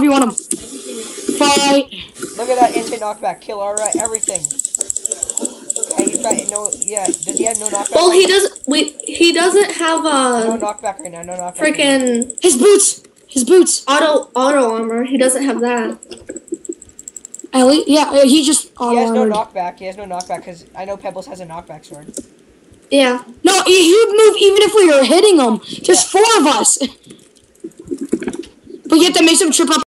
you want him. Fight. Look at that instant knockback. Kill, alright, everything. Okay, he's got no, yeah, does he have no knockback? Well, he doesn't have no knockback right now, no knockback. Freaking his boots. Auto armor. He doesn't have that. Ellie, yeah, he just He has no knockback, because I know Pebbles has a knockback sword. Yeah. No, he'd move even if we were hitting him. Just 4 of us. But you have to make him trip up.